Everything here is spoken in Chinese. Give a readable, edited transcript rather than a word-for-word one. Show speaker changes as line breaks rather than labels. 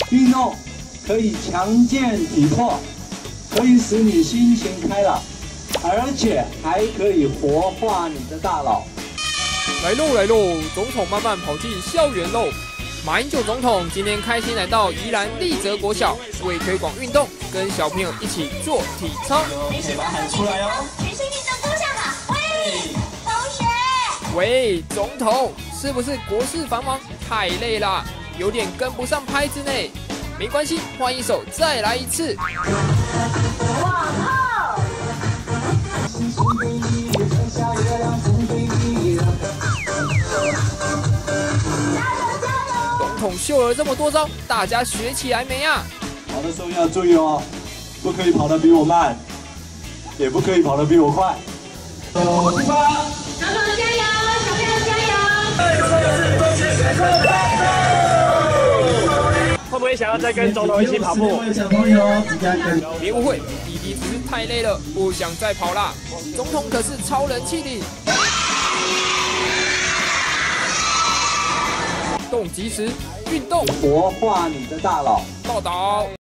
运动可以强健体魄，可以使你心情开朗，而且还可以活化你的大脑。
来喽来喽，总统慢慢跑进校园喽！马英九总统今天开心来到宜兰立泽国小，为推广运动，跟小朋友一起做体操。
一起把它喊出来哦！全身运动都向好，喂，同学。
喂，总统，是不是国事繁忙太累啦？有点跟不上拍子呢。没关系，换一首再来一次。
往后。
总统秀了这么多招，大家学起来没啊？
跑的时候要注意哦，不可以跑得比我慢，也不可以跑得比我快。出发！
小朋友加油，小朋友加油！
会不会想要再跟总统一起跑步？
小朋友，
别误会，弟弟只是太累了，不想再跑啦。总统可是超人气的。动即时，运动
活化你的大脑。
报道。